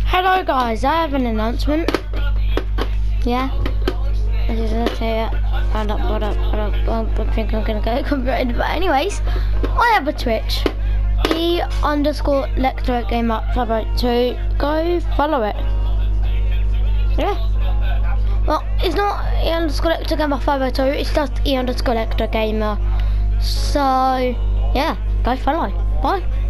Hello guys, I have an announcement. Yeah. I just want to say it. I think I'm gonna go copyrighted, but anyways, I have a Twitch. E_Lector_Gamer502. Go follow it. Yeah. Well, it's not E_Lector_Gamer502, it's just E_Lector_Gamer. So yeah, go follow. Bye.